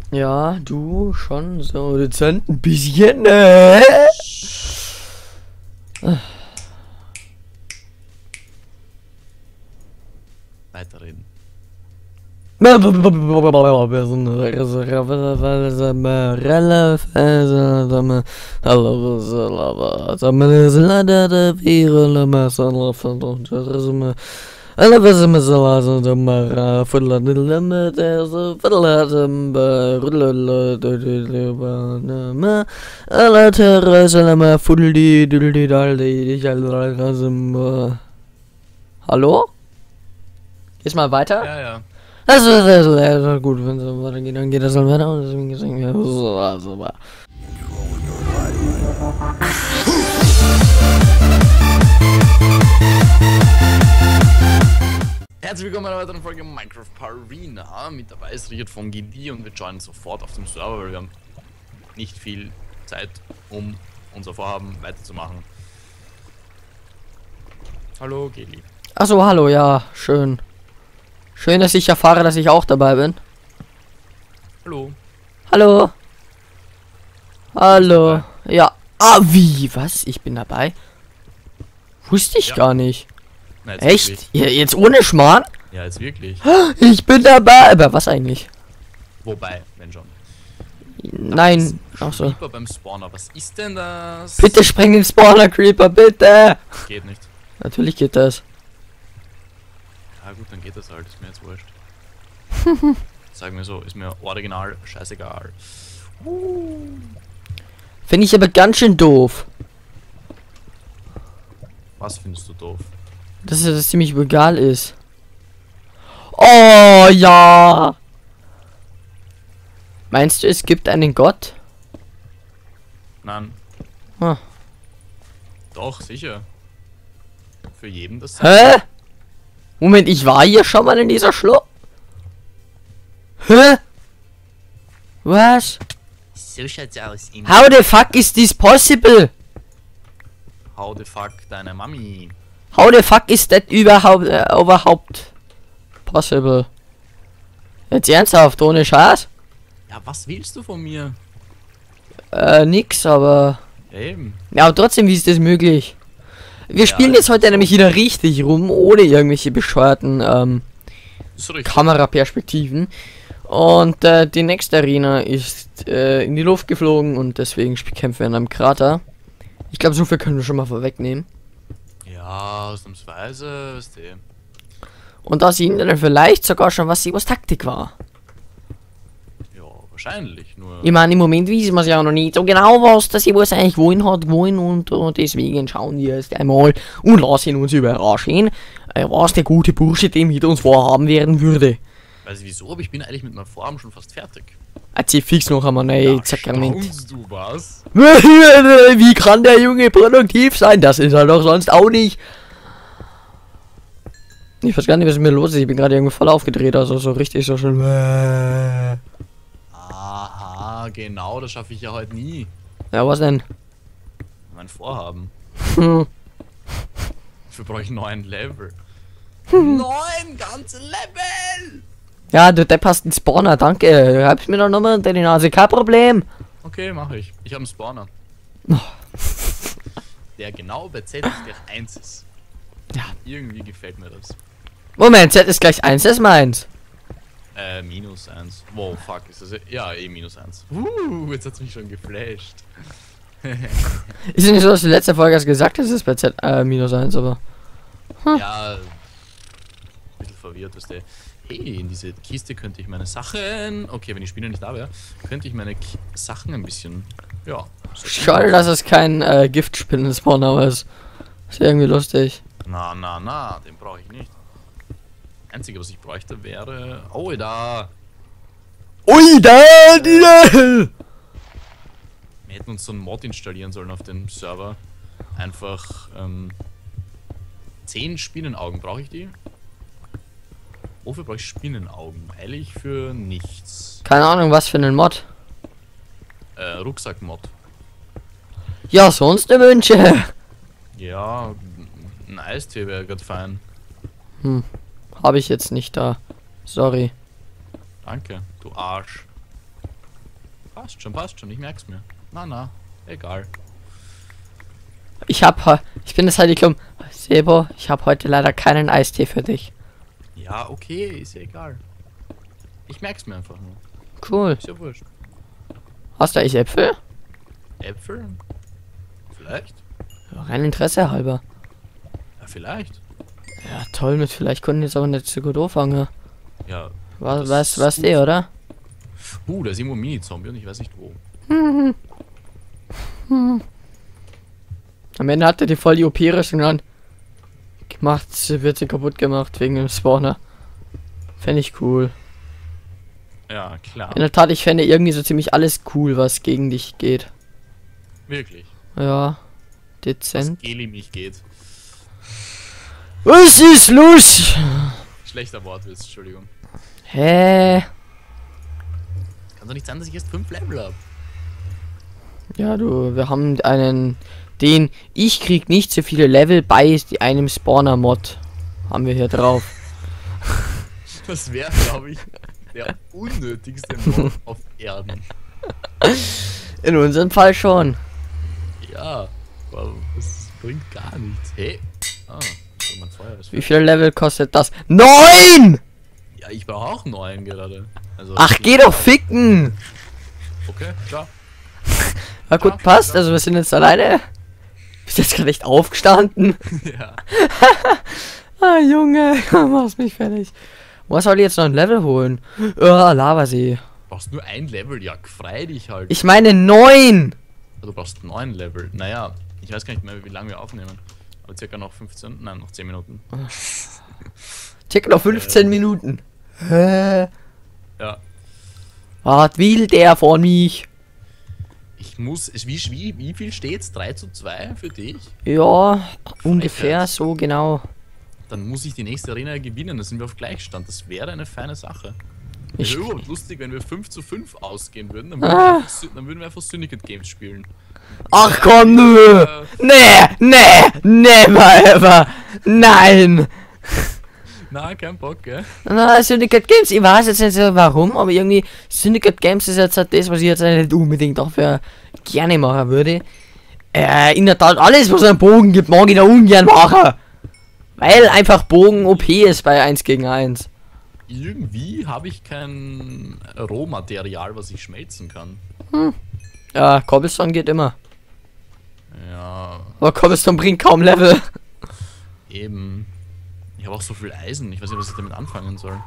Ja, du schon so dezent ein bisschen, ne? Weiterreden. Hallo? Gehst mal weiter? Ja, ja. Also gut, wenn es so weitergeht, dann geht das dann weiter und deswegen sagen wir so. Herzlich willkommen bei einer weiteren Folge Minecraft Arena. Mit dabei ist Richard von GD und wir joinen sofort auf dem Server, weil wir haben nicht viel Zeit, um unser Vorhaben weiterzumachen. Hallo, Geli. Achso, hallo, ja, schön. Schön, dass ich erfahre, dass ich auch dabei bin. Hallo. Hallo. Hallo. Ja. Ah, wie? Was? Ich bin dabei? Wusste ich Ja. gar nicht. Na, jetzt Echt? wirklich. Ja, jetzt ohne Schmarrn? Ja, jetzt wirklich. Ich bin dabei. Aber was eigentlich? Wobei, wenn schon. Nein. Ach so. Creeper beim Spawner, was ist denn das? Bitte spreng den Spawner, Creeper, bitte. Geht nicht. Natürlich geht das. Ja gut, dann geht das halt, ist mir jetzt wurscht. Sagen wir so, ist mir original scheißegal. Finde ich aber ganz schön doof. Was findest du doof? Dass es ziemlich egal ist. Oh ja. Meinst du, es gibt einen Gott? Nein. Hm. Doch, sicher. Für jeden das. Hä? Moment, ich war hier schon mal in dieser Schlucht. Hä? Was? So schaut's aus. How the fuck is this possible? How the fuck deine Mami? How the fuck is that überhaupt possible? Jetzt ernsthaft, ohne Scheiß? Ja, was willst du von mir? Nix, aber... Ja, eben. Ja, aber trotzdem, wie ist das möglich? Wir spielen das jetzt heute nämlich wieder richtig rum, ohne irgendwelche bescheuerten Ist richtig. Kameraperspektiven. Und die nächste Arena ist in die Luft geflogen und deswegen kämpfen wir in einem Krater. Ich glaube, so viel können wir schon mal vorwegnehmen. Ja, ausnahmsweise, weißt du. Und da sehen wir dann vielleicht sogar schon, was Sebas Taktik war. Ja, wahrscheinlich, nur. Ich meine, im Moment wissen wir es ja noch nicht so genau, was der Sebas eigentlich wollen und deswegen schauen wir es einmal und lassen uns überraschen, was der gute Bursche dem mit uns vorhaben werden würde. Weiß ich wieso, aber ich bin eigentlich mit meinem Vorhaben schon fast fertig. Erzähl fix noch einmal, ne, Ja, Sakrament. staunst du was? Wie kann der Junge produktiv sein? Das ist er doch sonst auch nicht. Ich weiß gar nicht, was mit mir los ist. Ich bin gerade irgendwie voll aufgedreht, also so richtig so schön. Aha, genau, das schaffe ich ja heute nie. Ja, was denn? Mein Vorhaben. Hm. Dafür brauche ich 9 Level. 9 ganze Level! Ja, du Depp hast einen Spawner, danke. Hab's mir doch nochmal unter die Nase, kein Problem. Okay, mache ich. Ich habe einen Spawner. Der genau bei Z ist gleich 1 ist. Ja. Irgendwie gefällt mir das. Moment, Z ist gleich 1, das ist meins. Minus 1. Wow, fuck, ist das ja minus 1. Jetzt hat's mich schon geflasht. Ist ja nicht so, dass du letzte Folge hast gesagt, dass es bei Z minus 1, aber. Ja, ein bisschen verwirrt, weißt du. Hey, in diese Kiste könnte ich meine Sachen. Okay, wenn die Spinne nicht da wäre, könnte ich meine Sachen ein bisschen. Ja. So Schade, dass es kein Giftspinnen-Spawner ist. Ist irgendwie lustig. Na, den brauche ich nicht. Einzige, was ich bräuchte, wäre. Oh, da! Ui, da! Wir hätten uns so einen Mod installieren sollen auf dem Server. Einfach 10 Spinnenaugen. Brauche ich die? Wofür brauche ich Spinnenaugen? Eigentlich für nichts. Keine Ahnung, was für einen Mod. Rucksack-Mod. Ja, sonst eine Wünsche. Ja, ein Eistee wäre gerade fein. Habe ich jetzt nicht da. Sorry. Danke, du Arsch. Passt schon, ich merk's mir. Na, egal. Ich bin das halt, ich glaube, Sebo, ich habe heute leider keinen Eistee für dich. Ja, okay, ist ja egal. Ich merk's mir einfach nur. Cool. Ist ja wurscht. Hast du eigentlich Äpfel? Äpfel? Vielleicht? Ja, rein Interesse halber. Ja, vielleicht. Ja, toll, mit vielleicht konnten jetzt aber nicht so gut anfangen. Ja. Was der, oder? Da ist irgendwo ein Mini-Zombie und ich weiß nicht wo. Am Ende hat er die voll die OP-Rüstung an gemacht, wird sie kaputt gemacht wegen dem Spawner. Fände ich cool. Ja, klar. In der Tat, ich fände irgendwie so ziemlich alles cool, was gegen dich geht. Wirklich. Ja, Was dezent. Geli mich geht. Was ist los? Schlechter Wortwitz, Entschuldigung. Hä? Kann doch nicht sein, dass ich erst 5 Level habe. Ja, wir haben ich krieg nicht so viele Level bei einem Spawner-Mod. Haben wir hier drauf. Das wäre, glaube ich, der unnötigste Mod auf Erden. In unserem Fall schon. Ja, wow, das bringt gar nichts. Hey. Mein Feuer ist Wie viel Level kostet das? 9! Ja, ich brauche auch 9 gerade. Also, Ach, geh doch ficken! Okay, klar. Na gut, passt. Also wir sind jetzt alleine. Bist jetzt gerade echt aufgestanden? Ja. Ah, Junge, machst mich fertig. Was soll ich jetzt noch ein Level holen? Lavasee. Brauchst nur ein Level, ja, frei dich halt. Ich meine 9! Du brauchst 9 Level. Naja, ich weiß gar nicht mehr, wie lange wir aufnehmen. Aber circa noch 15, nein, noch 10 Minuten. Circa noch 15 Minuten. Hä? Ja. Was will der von mich? Ich muss, wie viel steht's? 3:2 für dich? Ja, ungefähr so genau. Dann muss ich die nächste Arena gewinnen, dann sind wir auf Gleichstand. Das wäre eine feine Sache. Ich- Wäre überhaupt lustig, wenn wir 5:5 ausgehen würden, dann würden wir einfach Syndicate Games spielen. Ach komm, nö! Never ever! Nein! Na, kein Bock, gell? Na, Syndicate Games, ich weiß jetzt nicht so warum, aber irgendwie Syndicate Games ist jetzt halt das, was ich jetzt nicht unbedingt dafür gerne machen würde. In der Tat, alles, was einen Bogen gibt, mag ich da ungern machen. Weil einfach Bogen OP ist bei 1 gegen 1. Irgendwie habe ich kein Rohmaterial, was ich schmelzen kann. Ja, Cobblestone geht immer. Ja, Aber Cobblestone bringt kaum Level. eben. Ich habe auch so viel Eisen, ich weiß nicht, was ich damit anfangen soll.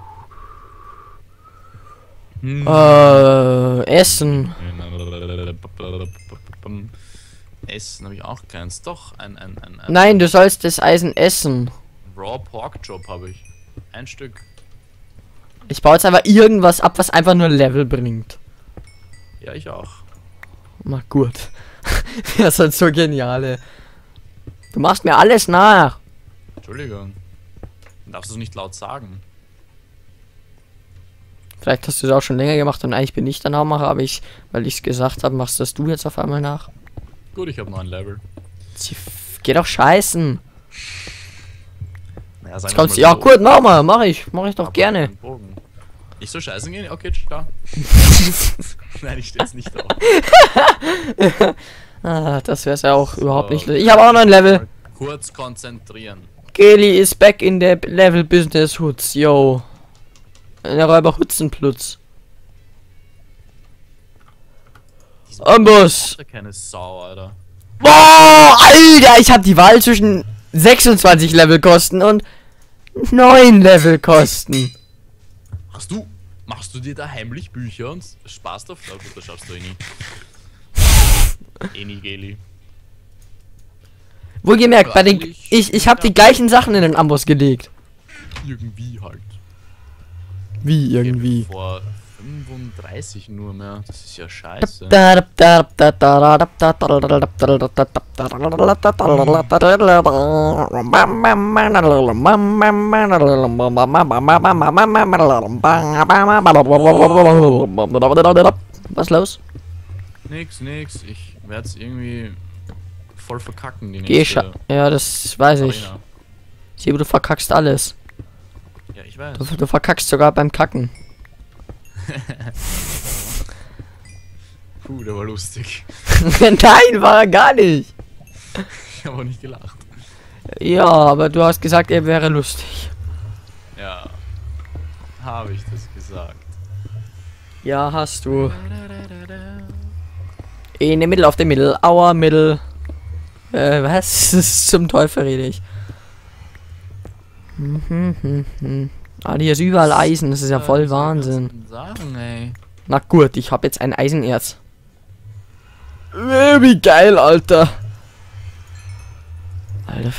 Essen. Essen habe ich auch keins. Doch, ein Nein, du sollst das Eisen essen. Raw Pork Chop habe ich. Ein Stück. Ich baue jetzt einfach irgendwas ab, was einfach nur Level bringt. Ja, ich auch. Na gut. Das ist halt so geniale. Du machst mir alles nach. Entschuldigung. Du darfst es nicht laut sagen. Vielleicht hast du es auch schon länger gemacht und eigentlich bin ich der Nachmacher, aber weil ich es gesagt habe, machst das du jetzt auf einmal nach. Gut, ich habe 9 Level. Geh doch scheißen. Naja, Jetzt kommst du. Ja, gut, mach ich doch gerne. Ich soll scheißen gehen? Okay, ciao. Nein, ich stehe jetzt nicht auf. Das wär's ja auch überhaupt nicht. Ich habe auch noch ein Level. Kurz konzentrieren. Geli is back in the Level Business Hoods, yo. Der Räuber Hutzenplutz. Amboss. Keine Sau, Alter. Boah, Alter, ich habe die Wahl zwischen 26 Level Kosten und 9 Level Kosten. Machst du dir da heimlich Bücher und Spaß drauf? Na gut, das schaffst du eh nie. Nie, Geli. Wohlgemerkt, ich habe die gleichen Sachen in den Amboss gelegt. Irgendwie halt. Wie irgendwie? Vor 35 nur mehr. Das ist ja scheiße. Was los? Nix. Ich werde es irgendwie voll verkacken. Die Geh nächste ja, das weiß ich. Arena. Sieh, du verkackst alles. Ja, ich weiß. Du verkackst sogar beim Kacken. Der war lustig. Nein, war er gar nicht. Ich habe auch nicht gelacht. Ja, aber du hast gesagt, er wäre lustig. Ja. Habe ich das gesagt. Ja, hast du. In der Mitte, auf der Mittel. Aua, Mittel. Was? Zum Teufel rede ich. Ah, hier ist überall Eisen. Das ist ja voll Wahnsinn. Sagen, ey. Na gut, ich habe jetzt ein Eisenerz. Wie geil, Alter. Alter.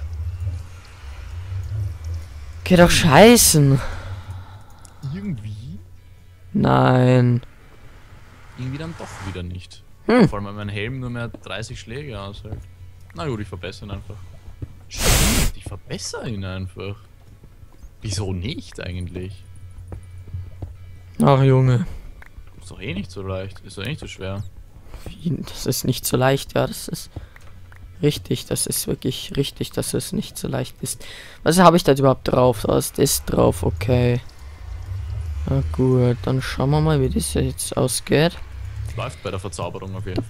Geh doch scheißen. Irgendwie? Nein. Irgendwie dann doch wieder nicht. Hm. Vor allem, weil mein Helm nur mehr 30 Schläge aushält. Na gut, ich verbessere ihn einfach. Stimmt, ich verbessere ihn einfach. Wieso nicht eigentlich? Ach Junge. Ist doch eh nicht so leicht. Ist doch eh nicht so schwer. Das ist nicht so leicht, ja, das ist richtig, das ist wirklich richtig, dass es nicht so leicht ist. Was habe ich da überhaupt drauf? Was ist drauf? Okay. Na gut, dann schauen wir mal, wie das jetzt ausgeht. Läuft bei der Verzauberung auf jeden Fall.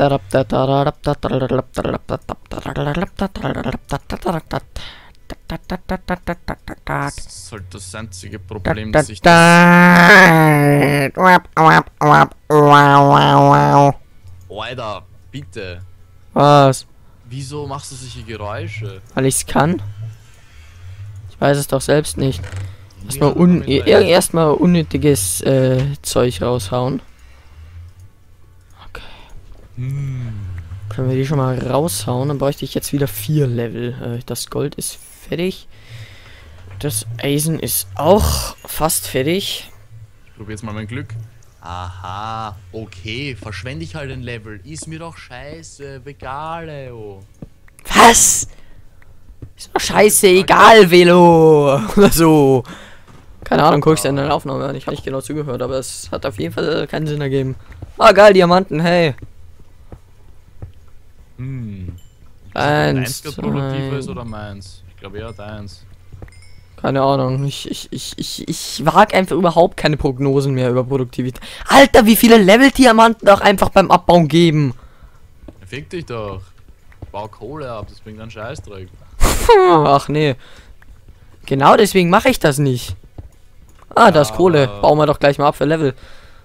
Das ist halt das einzige Problem, dass ich das... Alter, bitte. Was? Wieso machst du solche Geräusche? Weil ich es kann? Ich weiß es doch selbst nicht. Ja, Erstmal unnötiges Zeug raushauen. Okay. Können wir die schon mal raushauen? Dann bräuchte ich jetzt wieder 4 Level. Das Gold ist fertig. Das Eisen ist auch fast fertig. Ich probiere jetzt mal mein Glück. Aha, okay, verschwende ich halt ein Level. Ist mir doch scheiße, Begale, oh. Was? Ist doch scheiße, egal, Velo. Oder so. Keine Ahnung, guck ich in der Aufnahme an. Ich habe nicht genau zugehört, aber es hat auf jeden Fall keinen Sinn ergeben. Ah, geil, Diamanten, hey. Deins Eins, produktiver ist zwei. oder meins? Ich glaube eher deins. Keine Ahnung, ich wage einfach überhaupt keine Prognosen mehr über Produktivität. Alter, wie viele Level-Diamanten auch einfach beim Abbauen geben. Fick dich doch. Bau Kohle ab, das bringt einen Scheißdreck. Ach nee. Genau deswegen mache ich das nicht. Ah, da ist Kohle. Bauen wir doch gleich mal ab für Level.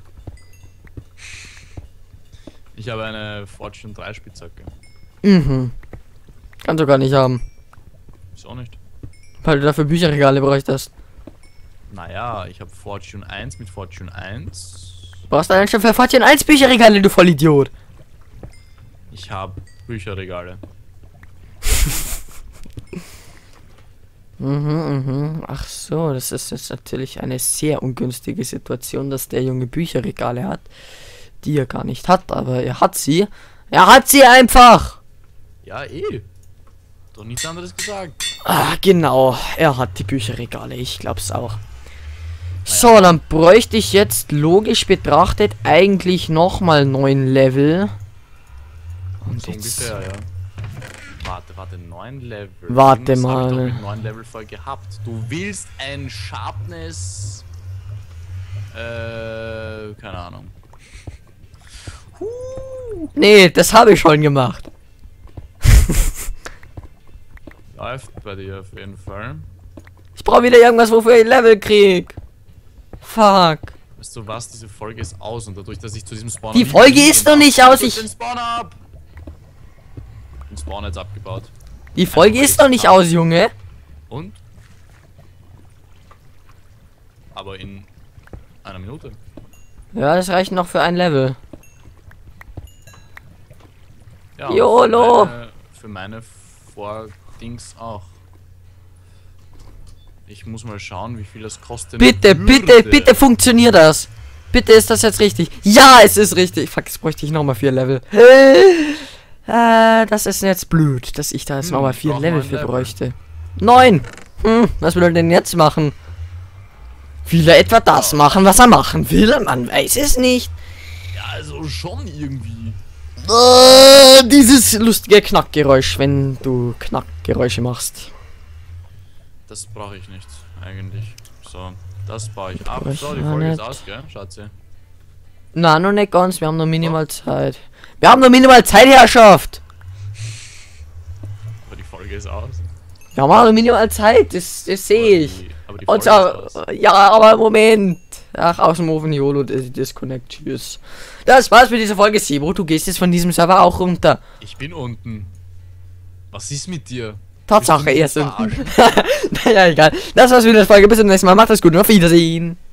Ich habe eine Fortune 3 Spitzhacke. Mhm. Kannst du gar nicht haben. Wieso nicht? Weil du dafür Bücherregale bräuchtest. Naja, ich habe Fortune 1 mit Fortune 1. Brauchst du allein schon für Fortune 1 Bücherregale, du Vollidiot. Ich habe Bücherregale. Ach so, das ist jetzt natürlich eine sehr ungünstige Situation, dass der Junge Bücherregale hat, die er gar nicht hat, aber er hat sie. Er hat sie einfach! Ja, eh. Doch nichts anderes gesagt. Ah, genau. Er hat die Bücherregale, ich glaub's auch. So, dann bräuchte ich jetzt logisch betrachtet eigentlich nochmal 9 Level. Und So jetzt... ungefähr, ja. Warte, 9 Level. Warte Irgendwas hab ich mal. doch mit 9 Level voll gehabt. Du willst ein Sharpness... keine Ahnung. Nee, das habe ich schon gemacht. Läuft bei dir auf jeden Fall. Ich brauche wieder irgendwas, wofür ich Level krieg. Fuck. Weißt du was, diese Folge ist aus und dadurch, dass ich zu diesem Spawn... Die Folge ist noch nicht aus, ich... Den Spawn ab! Den Spawn jetzt abgebaut. Die Folge ist noch nicht aus, Junge. Und? Aber in einer Minute. Ja, das reicht noch für ein Level. Ja, YOLO! Für meine Vordings auch. Ich muss mal schauen, wie viel das kostet. Bitte, bitte funktioniert das. Bitte ist das jetzt richtig. Ja, es ist richtig. Fuck, jetzt bräuchte ich nochmal 4 Level. Das ist jetzt blöd, dass ich da jetzt nochmal 4 Level für bräuchte. 9! Was will er denn jetzt machen? Will er etwa das machen, was er machen will? Man weiß es nicht. Ja, also schon irgendwie. Dieses lustige Knackgeräusch, wenn du Knackgeräusche machst. Das brauche ich nicht, eigentlich. So, das baue ich ab. Brauch ich So, die auch Folge ist nicht. aus, gell, Schatzi? Na, noch nicht ganz. Wir haben noch minimal Zeit. Wir haben noch minimal Zeitherrschaft. Aber die Folge ist aus. Wir haben auch noch minimal Zeit. Das sehe ich. Aber die Und Folge ist so, aus. ja, aber Moment. Ach, aus dem Ofen YOLO, Disconnect. Tschüss. Das war's mit dieser Folge. Sebo, du gehst jetzt von diesem Server auch runter. Ich bin unten. Was ist mit dir? Tatsache, Bist du erst mich unten. verarschen? Naja, egal. Das war's mit der Folge. Bis zum nächsten Mal. Macht es gut und auf Wiedersehen.